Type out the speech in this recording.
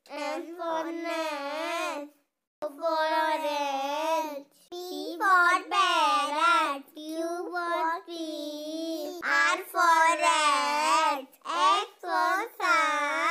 N for nest. O for orange. P for parrot. Q for tree. R for rat. S for sun.